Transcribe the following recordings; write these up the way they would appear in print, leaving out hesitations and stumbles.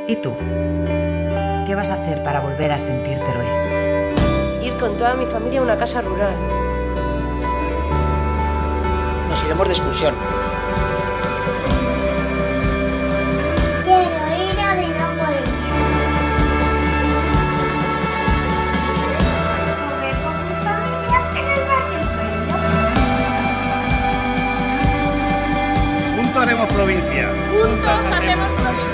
¿Y tú? ¿Qué vas a hacer para volver a sentirte héroe? Ir con toda mi familia a una casa rural. Nos iremos de excursión. Quiero ir a Dinópolis. Comer con mi familia en el bar del pueblo. Juntos haremos provincia. Juntos hacemos provincia.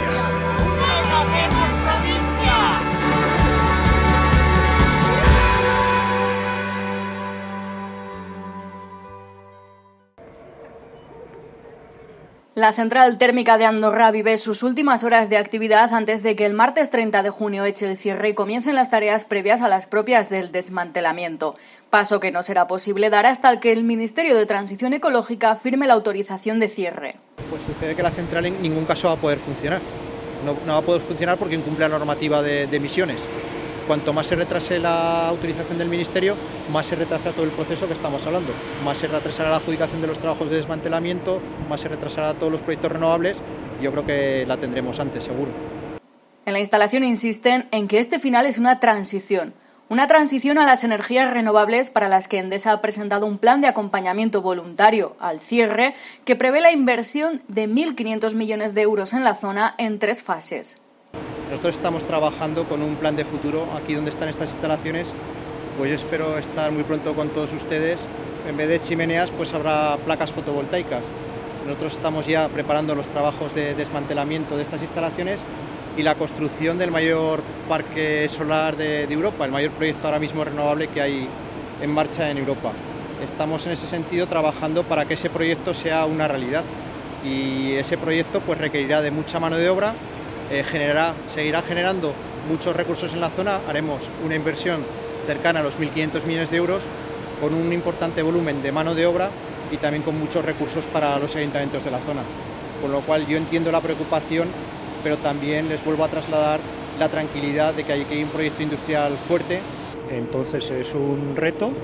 La central térmica de Andorra vive sus últimas horas de actividad antes de que el martes 30 de junio eche el cierre y comiencen las tareas previas a las propias del desmantelamiento. Paso que no será posible dar hasta que el Ministerio de Transición Ecológica firme la autorización de cierre. Pues sucede que la central en ningún caso va a poder funcionar. No va a poder funcionar porque incumple la normativa de emisiones. Cuanto más se retrase la autorización del Ministerio, más se retrasará todo el proceso que estamos hablando. Más se retrasará la adjudicación de los trabajos de desmantelamiento, más se retrasará todos los proyectos renovables. Yo creo que la tendremos antes, seguro. En la instalación insisten en que este final es una transición a las energías renovables para las que Endesa ha presentado un plan de acompañamiento voluntario al cierre que prevé la inversión de 1.500 millones de euros en la zona en 3 fases. Nosotros estamos trabajando con un plan de futuro aquí donde están estas instalaciones, pues yo espero estar muy pronto con todos ustedes. En vez de chimeneas, pues habrá placas fotovoltaicas. Nosotros estamos ya preparando los trabajos de desmantelamiento de estas instalaciones y la construcción del mayor parque solar de Europa, el mayor proyecto ahora mismo renovable que hay en marcha en Europa. Estamos en ese sentido trabajando para que ese proyecto sea una realidad y ese proyecto pues requerirá de mucha mano de obra. Seguirá generando muchos recursos en la zona, haremos una inversión cercana a los 1.500 millones de euros con un importante volumen de mano de obra y también con muchos recursos para los ayuntamientos de la zona. Con lo cual yo entiendo la preocupación, pero también les vuelvo a trasladar la tranquilidad de que hay un proyecto industrial fuerte. Entonces es un reto,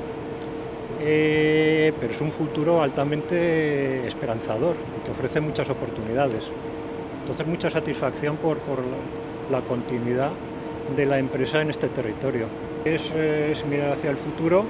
pero es un futuro altamente esperanzador, que ofrece muchas oportunidades. Entonces mucha satisfacción por la continuidad de la empresa en este territorio. Es mirar hacia el futuro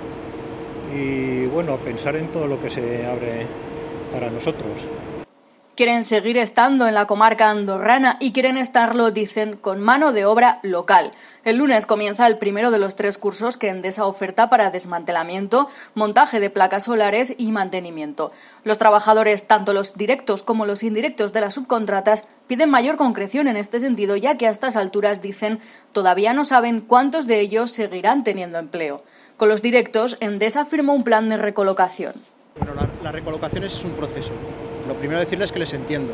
y bueno, pensar en todo lo que se abre para nosotros. Quieren seguir estando en la comarca andorrana y quieren estarlo, dicen, con mano de obra local. El lunes comienza el primero de los 3 cursos que Endesa oferta para desmantelamiento, montaje de placas solares y mantenimiento. Los trabajadores, tanto los directos como los indirectos de las subcontratas, piden mayor concreción en este sentido, ya que a estas alturas, dicen, todavía no saben cuántos de ellos seguirán teniendo empleo. Con los directos, Endesa firmó un plan de recolocación. Bueno, la recolocación es un proceso. Lo primero decirles que les entiendo.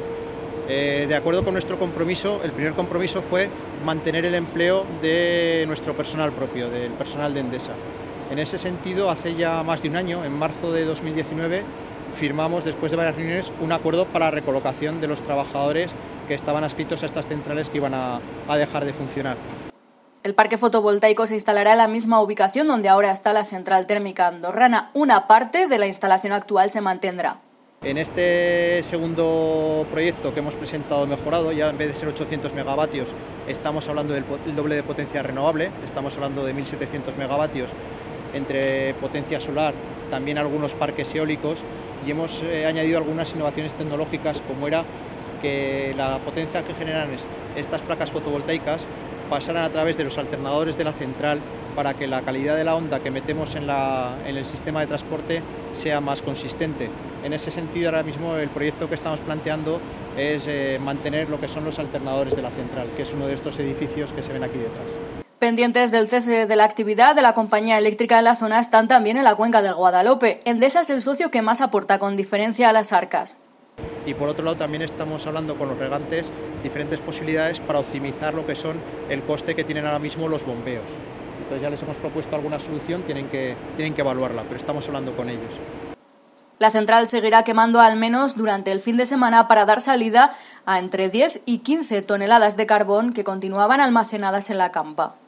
De acuerdo con nuestro compromiso, el primer compromiso fue mantener el empleo de nuestro personal propio, del personal de Endesa. En ese sentido, hace ya más de un año, en marzo de 2019, firmamos, después de varias reuniones, un acuerdo para la recolocación de los trabajadores que estaban adscritos a estas centrales que iban a dejar de funcionar. El parque fotovoltaico se instalará en la misma ubicación donde ahora está la central térmica andorrana. Una parte de la instalación actual se mantendrá. En este segundo proyecto que hemos presentado mejorado, ya en vez de ser 800 megavatios, estamos hablando del doble de potencia renovable, estamos hablando de 1.700 megavatios entre potencia solar, también algunos parques eólicos, y hemos añadido algunas innovaciones tecnológicas, como era que la potencia que generan estas placas fotovoltaicas pasaran a través de los alternadores de la central para que la calidad de la onda que metemos en el sistema de transporte sea más consistente. En ese sentido, ahora mismo el proyecto que estamos planteando es mantener lo que son los alternadores de la central, que es uno de estos edificios que se ven aquí detrás. Pendientes del cese de la actividad de la compañía eléctrica en la zona están también en la cuenca del Guadalope. Endesa es el socio que más aporta con diferencia a las arcas. Y por otro lado también estamos hablando con los regantes diferentes posibilidades para optimizar lo que son el coste que tienen ahora mismo los bombeos. Entonces ya les hemos propuesto alguna solución, tienen que evaluarla, pero estamos hablando con ellos. La central seguirá quemando al menos durante el fin de semana para dar salida a entre 10 y 15 toneladas de carbón que continuaban almacenadas en la campa.